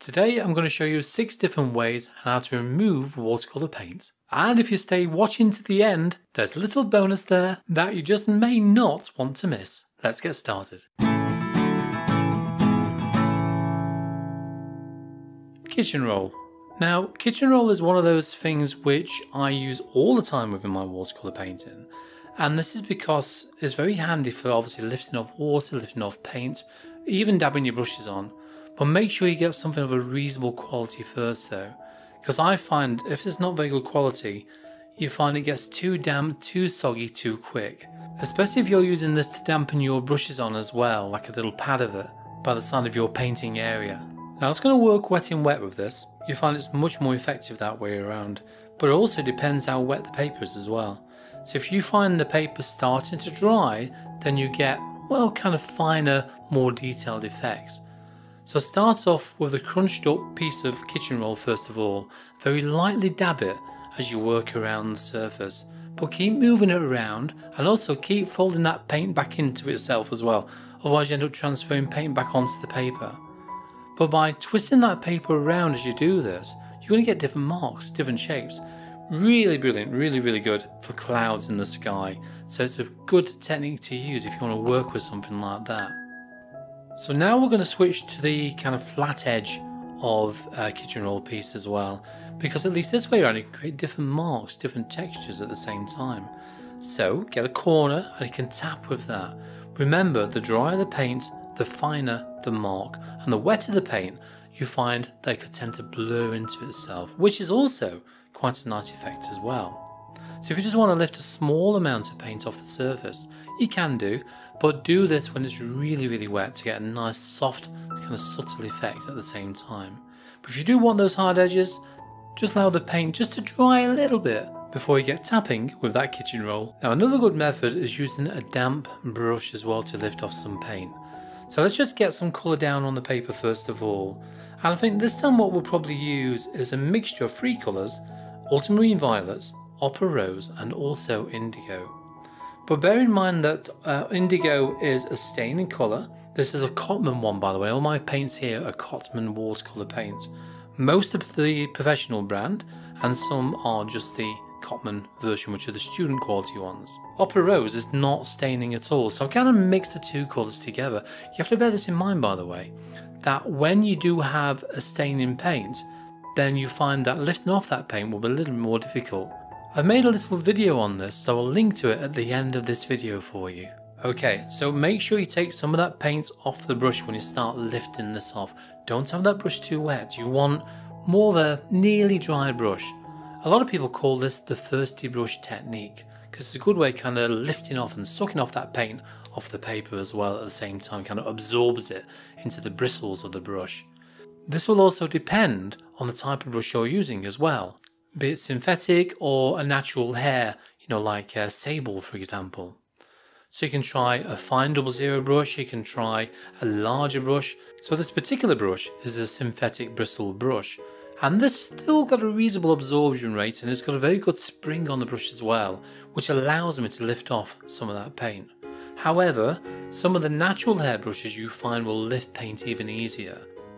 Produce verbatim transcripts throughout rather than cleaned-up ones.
Today I'm going to show you six different ways how to remove watercolour paint. And if you stay watching to the end, there's a little bonus there that you just may not want to miss. Let's get started. Kitchen roll. Now, kitchen roll is one of those things which I use all the time within my watercolour painting. And this is because it's very handy for obviously lifting off water, lifting off paint, even dabbing your brushes on. But make sure you get something of a reasonable quality first though, because I find if it's not very good quality, you find it gets too damp, too soggy too quick. Especially if you're using this to dampen your brushes on as well, like a little pad of it, by the side of your painting area. Now it's going to work wet in wet with this, you find it's much more effective that way around, but it also depends how wet the paper is as well. So if you find the paper starting to dry, then you get, well, kind of finer, more detailed effects. So start off with a crunched up piece of kitchen roll first of all. Very lightly dab it as you work around the surface, but keep moving it around and also keep folding that paint back into itself as well, otherwise you end up transferring paint back onto the paper. But by twisting that paper around as you do this, you're going to get different marks, different shapes. Really brilliant, really really good for clouds in the sky, so it's a good technique to use if you want to work with something like that. So now we're going to switch to the kind of flat edge of a kitchen roll piece as well, because at least this way around you can create different marks, different textures at the same time. So get a corner and you can tap with that. Remember, the drier the paint, the finer the mark, and the wetter the paint, you find they could tend to blur into itself, which is also quite a nice effect as well. So if you just want to lift a small amount of paint off the surface, you can do, but do this when it's really really wet to get a nice soft kind of subtle effect at the same time. But if you do want those hard edges, just allow the paint just to dry a little bit before you get tapping with that kitchen roll. Now another good method is using a damp brush as well to lift off some paint. So let's just get some colour down on the paper first of all, and I think this time what we'll probably use is a mixture of three colours: ultramarine violets, opal rose and also indigo. But bear in mind that uh, indigo is a staining colour. This is a Cotman one, by the way. All my paints here are Cotman watercolour paints. Most of the professional brand, and some are just the Cotman version, which are the student quality ones. Opal rose is not staining at all, so I kind of mix the two colours together. You have to bear this in mind, by the way, that when you do have a stain in paint, then you find that lifting off that paint will be a little more difficult. I've made a little video on this, so I'll link to it at the end of this video for you. Okay, so make sure you take some of that paint off the brush when you start lifting this off. Don't have that brush too wet. You want more of a nearly dry brush. A lot of people call this the thirsty brush technique, because it's a good way kind of lifting off and sucking off that paint off the paper as well at the same time, kind of absorbs it into the bristles of the brush. This will also depend on the type of brush you're using as well, be it synthetic or a natural hair, you know, like a sable for example. So you can try a fine double zero brush, you can try a larger brush. So this particular brush is a synthetic bristle brush, and this still got a reasonable absorption rate, and it's got a very good spring on the brush as well, which allows me to lift off some of that paint. However, some of the natural hair brushes you find will lift paint even easier.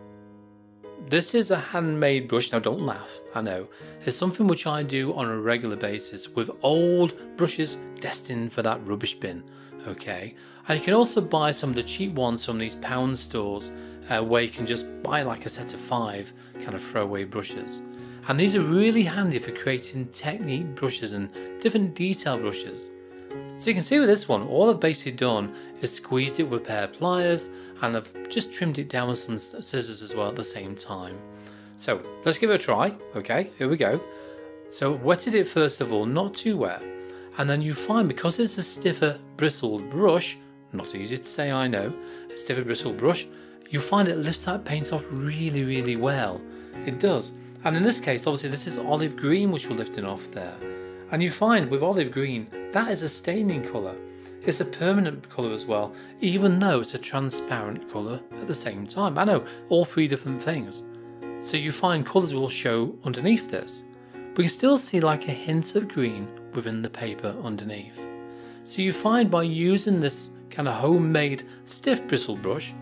This is a handmade brush. Now don't laugh, I know. It's something which I do on a regular basis with old brushes destined for that rubbish bin, okay? And you can also buy some of the cheap ones from these pound stores uh, where you can just buy like a set of five kind of throwaway brushes. And these are really handy for creating technique brushes and different detail brushes. So you can see with this one, all I've basically done is squeezed it with a pair of pliers, and I've just trimmed it down with some scissors as well at the same time. So let's give it a try. Okay, here we go. So wetted it first of all, not too wet, and then you find, because it's a stiffer bristled brush, not easy to say I know, a stiffer bristled brush, you find it lifts that paint off really really well. It does. And in this case obviously this is olive green which we're lifting off there, and you find with olive green that is a staining colour. It's a permanent colour as well, even though it's a transparent colour at the same time. I know, all three different things. So you find colours will show underneath this, but you still see like a hint of green within the paper underneath. So you find by using this kind of homemade stiff bristle brush,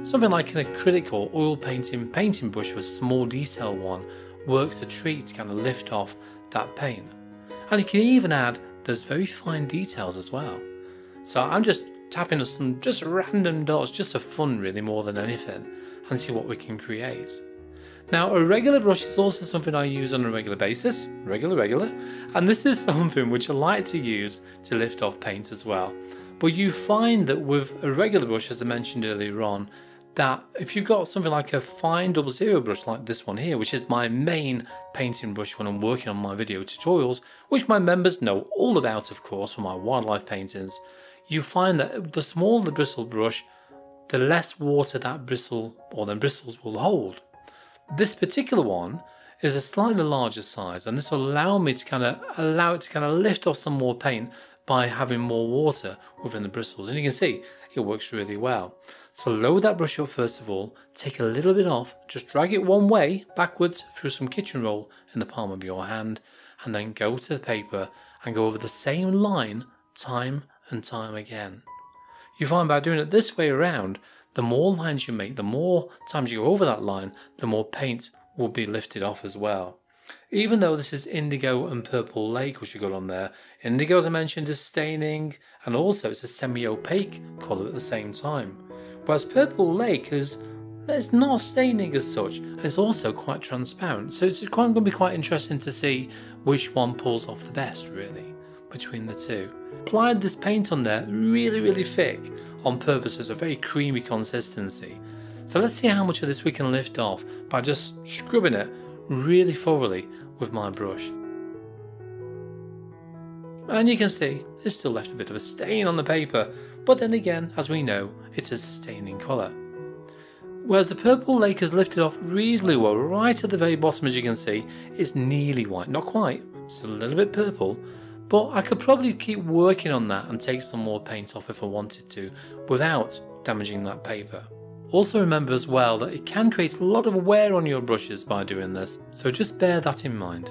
Something like an acrylic or oil painting painting brush with a small detail one works a treat to kind of lift off that paint. And you can even add those very fine details as well. So I'm just tapping on some just random dots, just for fun really more than anything, and see what we can create. Now a regular brush is also something I use on a regular basis, regular regular, and this is something which I like to use to lift off paint as well. But you find that with a regular brush, as I mentioned earlier on, that if you've got something like a fine double zero brush like this one here, which is my main painting brush when I'm working on my video tutorials, which my members know all about of course for my wildlife paintings, you find that the smaller the bristle brush, the less water that bristle or them bristles will hold. This particular one is a slightly larger size, and this will allow me to kind of allow it to kind of lift off some more paint by having more water within the bristles, and you can see it works really well. So load that brush up first of all, take a little bit off, just drag it one way backwards through some kitchen roll in the palm of your hand, and then go to the paper and go over the same line time and time again. You find by doing it this way around, the more lines you make, the more times you go over that line, the more paint will be lifted off as well. Even though this is indigo and purple lake which you got on there, indigo as I mentioned is staining, and also it's a semi-opaque colour at the same time. Whereas purple lake is it's not staining as such, and it's also quite transparent, so it's quite going to be quite interesting to see which one pulls off the best really between the two. Applied this paint on there really really thick on purpose as a very creamy consistency. So let's see how much of this we can lift off by just scrubbing it really thoroughly with my brush. And you can see it's still left a bit of a stain on the paper, but then again, as we know, it is a staining colour. Whereas the purple lake has lifted off reasonably well, right at the very bottom as you can see, it's nearly white, not quite, still a little bit purple, but I could probably keep working on that and take some more paint off if I wanted to, without damaging that paper. Also remember as well that it can create a lot of wear on your brushes by doing this, so just bear that in mind.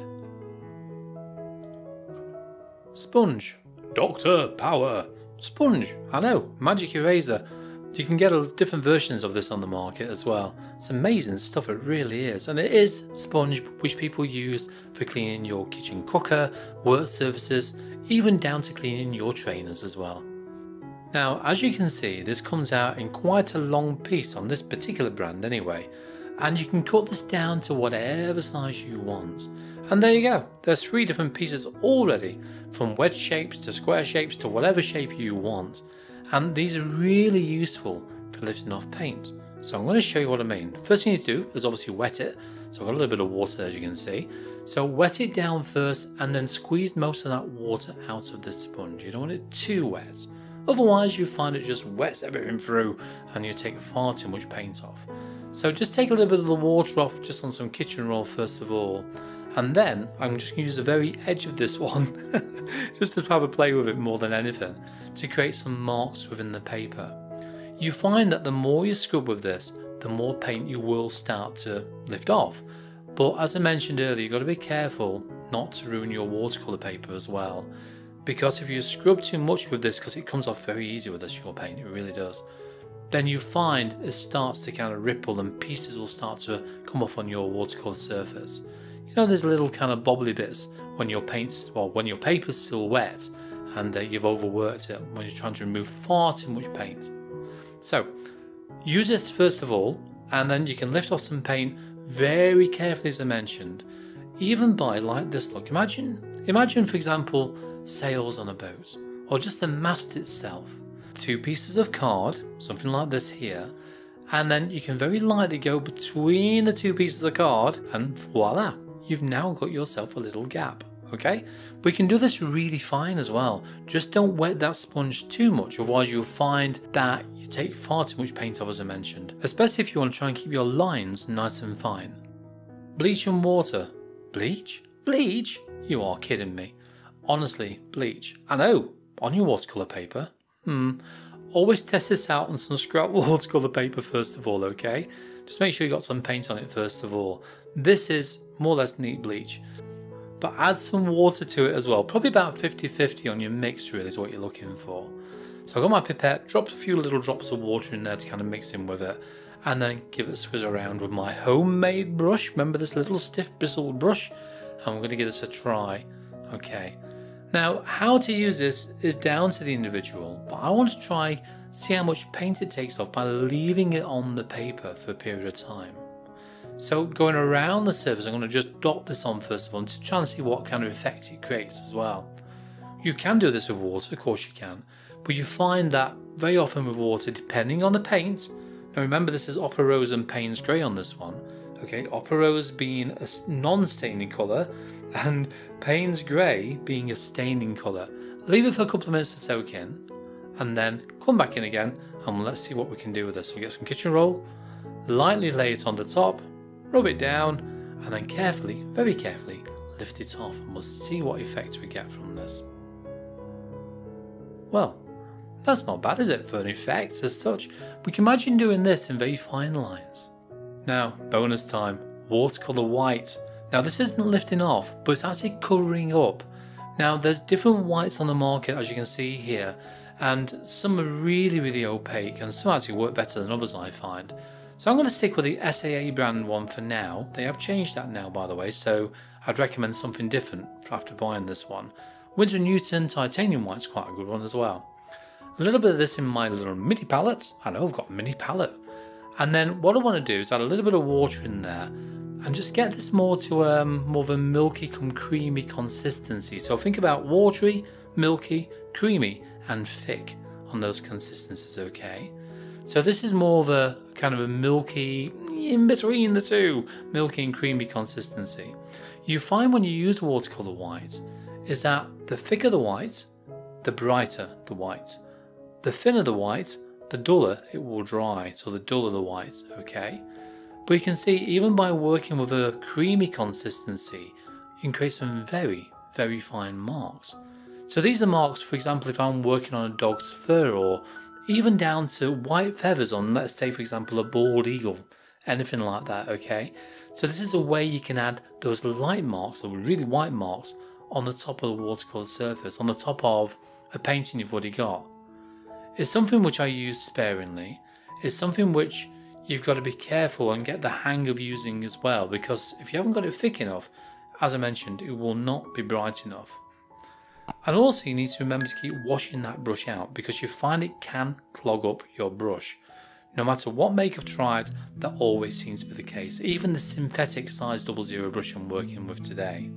Sponge. Doctor Power. Sponge. I know, magic eraser. You can get a, different versions of this on the market as well. It's amazing stuff, it really is. And it is sponge which people use for cleaning your kitchen cooker, work surfaces, even down to cleaning your trainers as well. Now, as you can see, this comes out in quite a long piece on this particular brand anyway, and you can cut this down to whatever size you want. And there you go, there's three different pieces already, from wedge shapes to square shapes to whatever shape you want. And these are really useful for lifting off paint. So I'm going to show you what I mean. First thing you need to do is obviously wet it. So I've got a little bit of water there, as you can see. So wet it down first and then squeeze most of that water out of the sponge. You don't want it too wet. Otherwise you find it just wets everything through and you take far too much paint off. So just take a little bit of the water off just on some kitchen roll first of all. And then I'm just going to use the very edge of this one just to have a play with it more than anything to create some marks within the paper. You find that the more you scrub with this, the more paint you will start to lift off. But as I mentioned earlier, you've got to be careful not to ruin your watercolour paper as well. Because if you scrub too much with this, because it comes off very easy with this, your paint, it really does, then you find it starts to kind of ripple and pieces will start to come off on your watercolour surface. You know, there's little kind of bobbly bits when your paint's, well, when your paper's still wet and uh, you've overworked it when you're trying to remove far too much paint. So use this first of all, and then you can lift off some paint very carefully as I mentioned, even by like this look. Imagine, imagine for example, sails on a boat, or just the mast itself. Two pieces of card, something like this here, and then you can very lightly go between the two pieces of card and voila, you've now got yourself a little gap, okay? But you can do this really fine as well. Just don't wet that sponge too much, otherwise you'll find that you take far too much paint off as I mentioned, especially if you want to try and keep your lines nice and fine. Bleach and water. Bleach? Bleach? You are kidding me. Honestly, bleach. I know, on your watercolour paper. Hmm. Always test this out on some scrap watercolour paper first of all, okay? Just make sure you got some paint on it first of all. This is more or less neat bleach. But add some water to it as well. Probably about fifty fifty on your mix really is what you're looking for. So I've got my pipette, dropped a few little drops of water in there to kind of mix in with it. and then give it a swizz around with my homemade brush. Remember this little stiff bristled brush? And we're going to give this a try. Okay. Now, how to use this is down to the individual, but I want to try see how much paint it takes off by leaving it on the paper for a period of time. So going around the surface, I'm going to just dot this on first of all to try and see what kind of effect it creates as well. You can do this with water, of course you can, but you find that very often with water, depending on the paint. Now remember, this is Opera Rose and Payne's Grey on this one. Okay, Opera Rose being a non-staining colour and Payne's Grey being a staining colour. Leave it for a couple of minutes to soak in and then come back in again and let's see what we can do with this. So we get some kitchen roll, lightly lay it on the top, rub it down and then carefully, very carefully lift it off, and we'll see what effect we get from this. Well, that's not bad, is it, for an effect as such? We can imagine doing this in very fine lines. Now, bonus time, watercolour white. Now this isn't lifting off, but it's actually covering up. Now there's different whites on the market, as you can see here, and some are really, really opaque, and some actually work better than others, I find. So I'm going to stick with the S A A brand one for now. They have changed that now, by the way, so I'd recommend something different after buying this one. Winsor and Newton Titanium White's quite a good one as well. A little bit of this in my little mini palette. I know I've got a mini palette. And then what I want to do is add a little bit of water in there and just get this more to um, more of a milky come creamy consistency. So think about watery, milky, creamy and thick on those consistencies, okay? So this is more of a kind of a milky, in between the two, milky and creamy consistency. You find when you use watercolour white is that the thicker the white, the brighter the white. The thinner the white, the duller it will dry, so the duller the white, okay? But you can see even by working with a creamy consistency, you can create some very, very fine marks. So these are marks, for example, if I'm working on a dog's fur or even down to white feathers on, let's say, for example, a bald eagle, anything like that, okay? So this is a way you can add those light marks or really white marks on the top of the watercolour surface, on the top of a painting you've already got. It's something which I use sparingly. It's something which you've got to be careful and get the hang of using as well, because if you haven't got it thick enough, as I mentioned, it will not be bright enough. And also you need to remember to keep washing that brush out, because you find it can clog up your brush. No matter what make I've tried, that always seems to be the case, even the synthetic size double zero brush I'm working with today.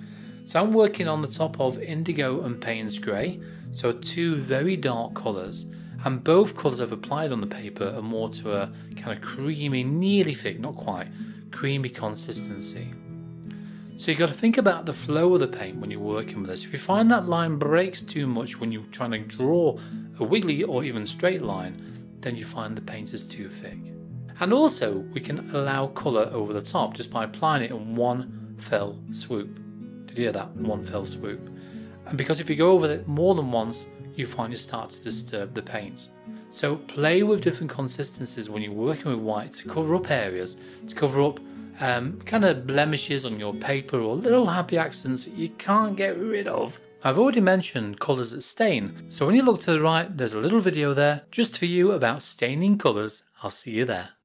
So I'm working on the top of Indigo and Payne's Grey, so two very dark colours, and both colours I've applied on the paper are more to a kind of creamy, nearly thick, not quite, creamy consistency. So you've got to think about the flow of the paint when you're working with this. If you find that line breaks too much when you're trying to draw a wiggly or even straight line, then you find the paint is too thick. And also we can allow colour over the top just by applying it in one fell swoop. Did you hear that? One fell swoop. And because if you go over it more than once, you find you start to disturb the paint. So play with different consistencies when you're working with white to cover up areas, to cover up um, kind of blemishes on your paper or little happy accidents that you can't get rid of. I've already mentioned colours that stain, so when you look to the right, there's a little video there just for you about staining colours. I'll see you there.